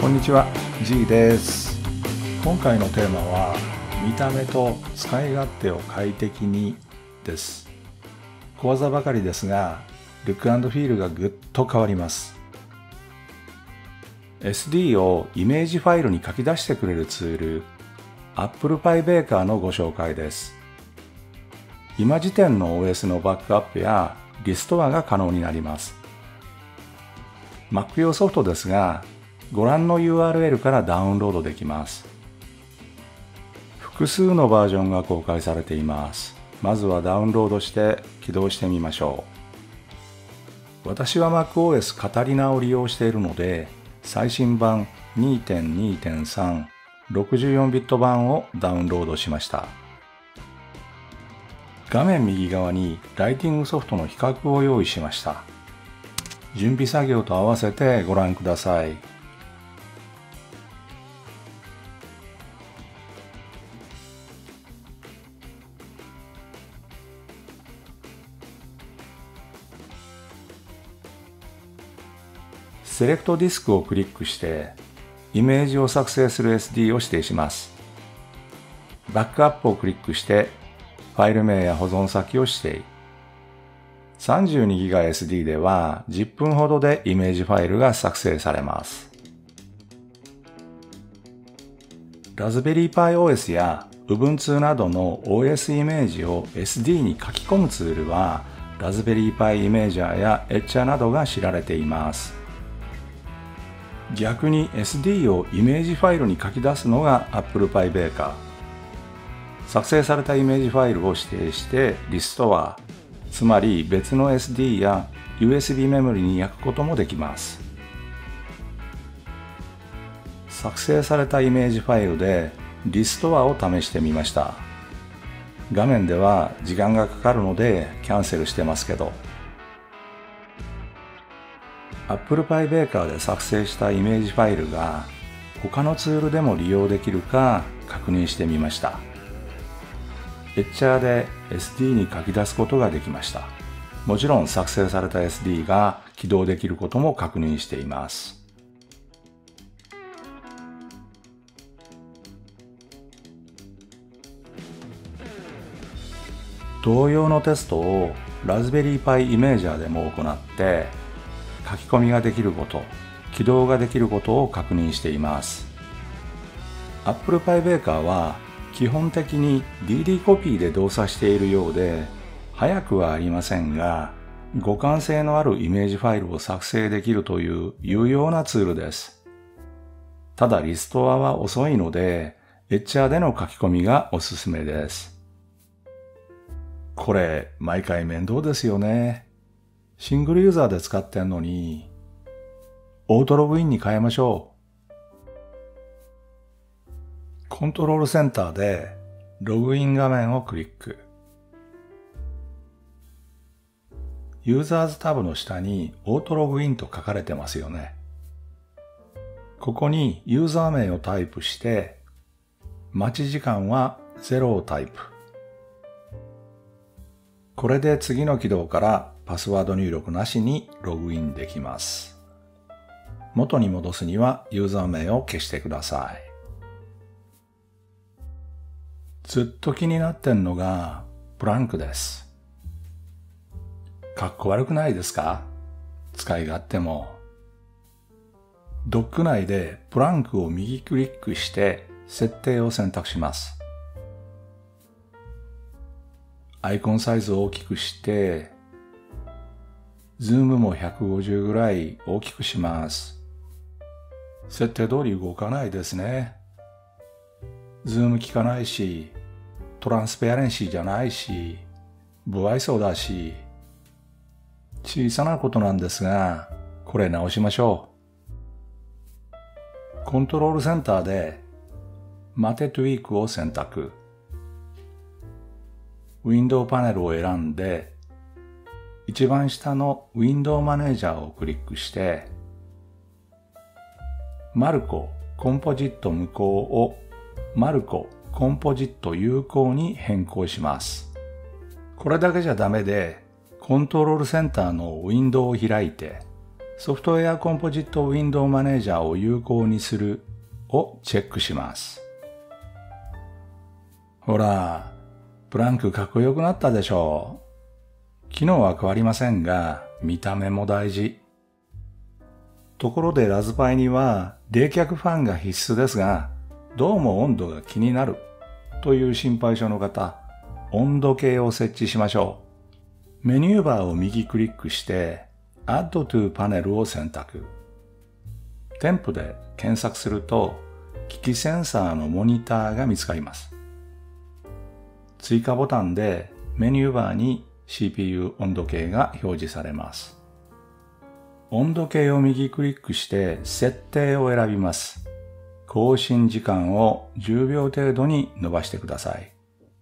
こんにちは、G です。今回のテーマは見た目と使い勝手を快適にです。小技ばかりですが、ルック&フィールがぐっと変わります。SD をイメージファイルに書き出してくれるツール、Apple Pie Baker のご紹介です。今時点の OS のバックアップやリストアが可能になります。Mac 用ソフトですが、ご覧の URL からダウンロードできます。複数のバージョンが公開されています。まずはダウンロードして起動してみましょう。私は MacOS カタリナを利用しているので、最新版 2.2.3 64ビット版をダウンロードしました。画面右側にライティングソフトの比較を用意しました。準備作業と合わせてご覧ください。セレクトディスクをクリックしてイメージを作成する SD を指定します。バックアップをクリックしてファイル名や保存先を指定。32GB SD では10分ほどでイメージファイルが作成されます。ラズベリーパイ OS や Ubuntu などの OS イメージを SD に書き込むツールはラズベリーパイイメージャーやエッチャーなどが知られています。逆に SD をイメージファイルに書き出すのが Apple Pie Baker。作成されたイメージファイルを指定してリストア、つまり別の SD や USB メモリに焼くこともできます。作成されたイメージファイルでリストアを試してみました。画面では時間がかかるのでキャンセルしてますけど、Apple Pie Baker で作成したイメージファイルが他のツールでも利用できるか確認してみました。エッチャーで SD に書き出すことができました。もちろん作成された SD が起動できることも確認しています。同様のテストをラズベリーパイイメージャーでも行って書き込みができること、起動ができることを確認しています。Apple Pie Baker は基本的に DD コピーで動作しているようで、速くはありませんが、互換性のあるイメージファイルを作成できるという有用なツールです。ただリストアは遅いので、エッチャーでの書き込みがおすすめです。これ、毎回面倒ですよね。シングルユーザーで使ってんのに、オートログインに変えましょう。コントロールセンターでログイン画面をクリック。ユーザーズタブの下にオートログインと書かれてますよね。ここにユーザー名をタイプして、待ち時間は0をタイプ。これで次の起動からパスワード入力なしにログインできます。元に戻すにはユーザー名を消してください。ずっと気になってんのがブランクです。かっこ悪くないですか？使い勝手も。ドック内でブランクを右クリックして設定を選択します。アイコンサイズを大きくして、ズームも150ぐらい大きくします。設定通り動かないですね。ズーム効かないし、トランスペアレンシーじゃないし、不愛想だし、小さなことなんですが、これ直しましょう。コントロールセンターで、マテトゥイークを選択。ウィンドウパネルを選んで、一番下のウィンドウマネージャーをクリックして、マルココンポジット無効をマルココンポジット有効に変更します。これだけじゃダメで、コントロールセンターのウィンドウを開いて、 ソフトウェアコンポジットウィンドウマネージャーを有効にするをチェックします。ほら、ブランクかっこよくなったでしょう。機能は変わりませんが、見た目も大事。ところでラズパイには冷却ファンが必須ですが、どうも温度が気になるという心配性の方、温度計を設置しましょう。メニューバーを右クリックして、Add to Panel を選択。添付で検索すると、機器センサーのモニターが見つかります。追加ボタンでメニューバーに CPU 温度計が表示されます。温度計を右クリックして設定を選びます。更新時間を10秒程度に伸ばしてください。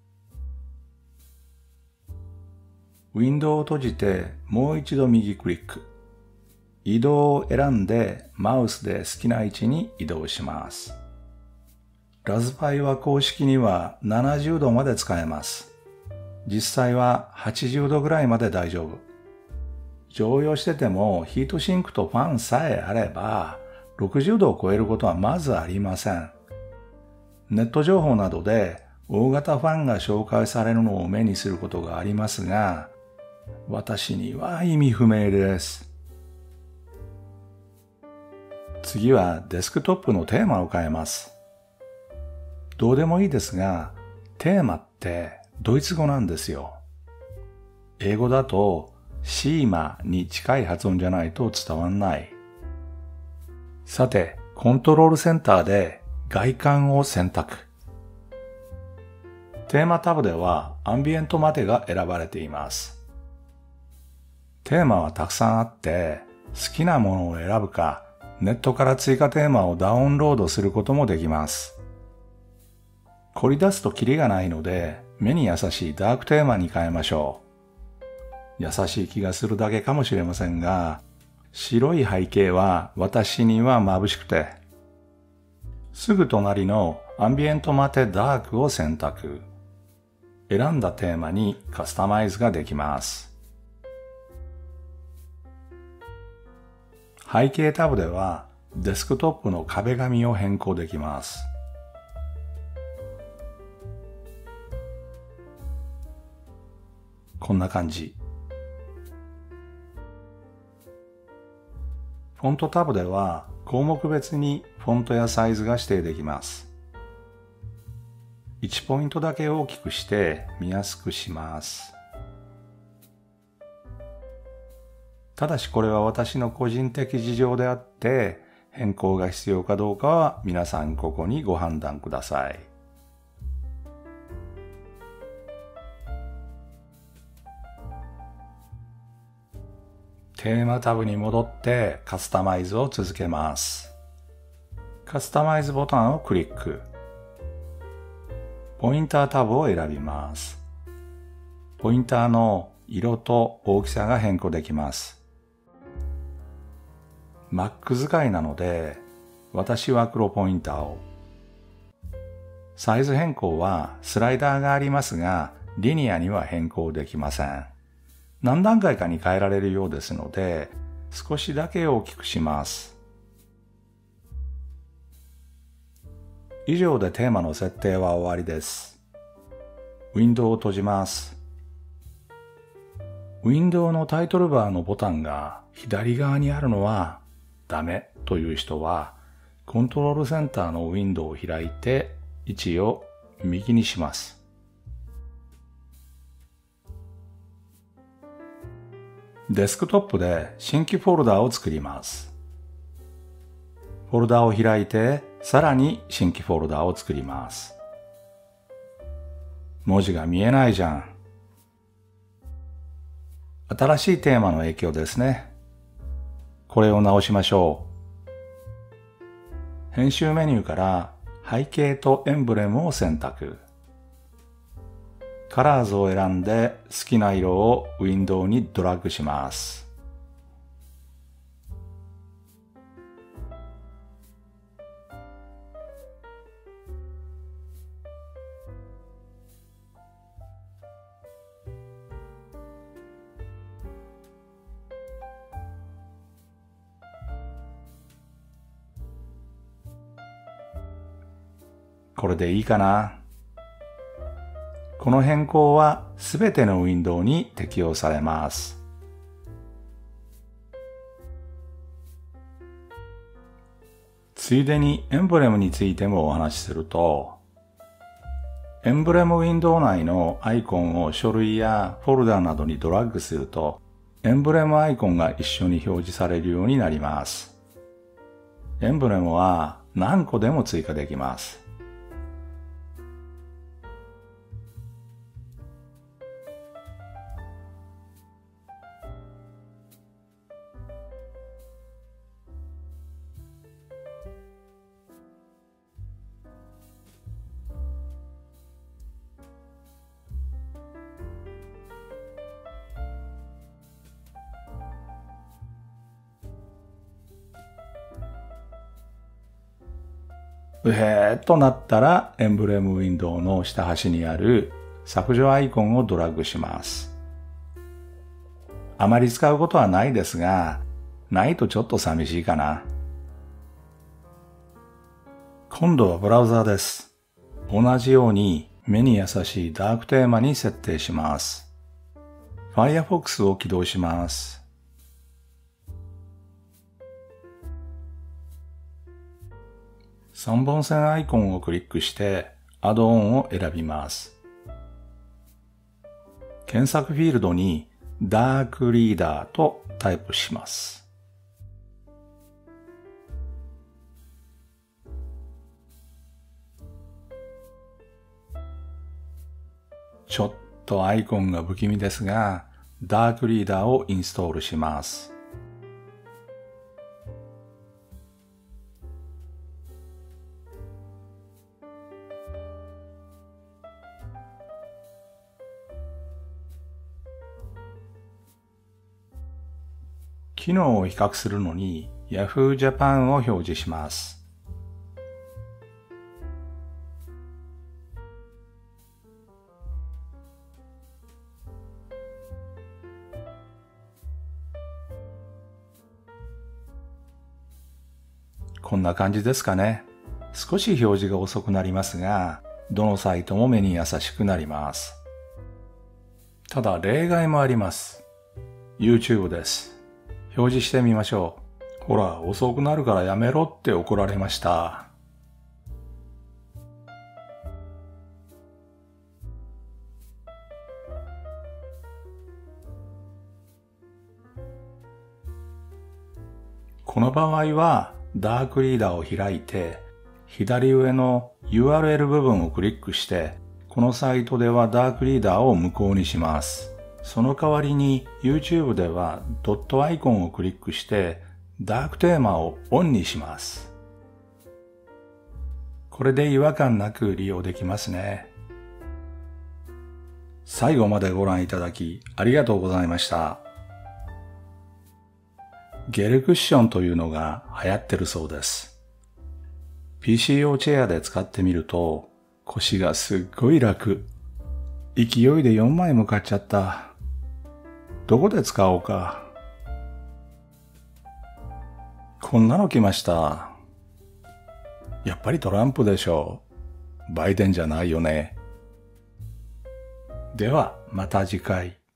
ウィンドウを閉じてもう一度右クリック。移動を選んでマウスで好きな位置に移動します。ラズパイは公式には70度まで使えます。実際は80度ぐらいまで大丈夫。常用しててもヒートシンクとファンさえあれば60度を超えることはまずありません。ネット情報などで大型ファンが紹介されるのを目にすることがありますが、私には意味不明です。次はデスクトップのテーマを変えます。どうでもいいですが、テーマってドイツ語なんですよ。英語だとシーマに近い発音じゃないと伝わんない。さて、コントロールセンターで外観を選択。テーマタブではアンビエントまでが選ばれています。テーマはたくさんあって、好きなものを選ぶか、ネットから追加テーマをダウンロードすることもできます。凝り出すとキリがないので、目に優しいダークテーマに変えましょう。優しい気がするだけかもしれませんが、白い背景は私には眩しくて、すぐ隣のアンビエントマテダークを選択。選んだテーマにカスタマイズができます。背景タブではデスクトップの壁紙を変更できます。こんな感じ。フォントタブでは項目別にフォントやサイズが指定できます。1ポイントだけ大きくして見やすくします。ただしこれは私の個人的事情であって、変更が必要かどうかは皆さんここにご判断ください。テーマタブに戻ってカスタマイズを続けます。カスタマイズボタンをクリック。ポインタータブを選びます。ポインターの色と大きさが変更できます。Mac 使いなので、私は黒ポインターを。サイズ変更はスライダーがありますが、リニアには変更できません。何段階かに変えられるようですので、少しだけ大きくします。以上でテーマの設定は終わりです。ウィンドウを閉じます。ウィンドウのタイトルバーのボタンが左側にあるのはダメという人は、コントロールセンターのウィンドウを開いて位置を右にします。デスクトップで新規フォルダを作ります。フォルダを開いて、さらに新規フォルダを作ります。文字が見えないじゃん。新しいテーマの影響ですね。これを直しましょう。編集メニューから背景とエンブレムを選択。カラーズを選んで好きな色をウィンドウにドラッグします。 これでいいかな。この変更はすべてのウィンドウに適用されます。ついでにエンブレムについてもお話しすると、エンブレムウィンドウ内のアイコンを書類やフォルダなどにドラッグすると、エンブレムアイコンが一緒に表示されるようになります。エンブレムは何個でも追加できます。うへーっとなったらエンブレムウィンドウの下端にある削除アイコンをドラッグします。あまり使うことはないですが、ないとちょっと寂しいかな。今度はブラウザーです。同じように目に優しいダークテーマに設定します。Firefox を起動します。3本線アイコンをクリックしてアドオンを選びます。検索フィールドにダークリーダーとタイプします。ちょっとアイコンが不気味ですが、ダークリーダーをインストールします。機能を比較するのに Yahoo Japan を表示します。こんな感じですかね。少し表示が遅くなりますが、どのサイトも目に優しくなります。ただ例外もあります。YouTube です。表示してみましょう。ほら、遅くなるからやめろって怒られました。この場合は、ダークリーダーを開いて、左上の URL 部分をクリックして、このサイトではダークリーダーを無効にします。その代わりに YouTube ではドットアイコンをクリックしてダークテーマをオンにします。これで違和感なく利用できますね。最後までご覧いただきありがとうございました。ゲルクッションというのが流行ってるそうです。PC 用チェアで使ってみると腰がすっごい楽。勢いで4枚も買っちゃった。どこで使おうか。こんなの来ました。やっぱりトランプでしょう。バイデンじゃないよね。ではまた次回。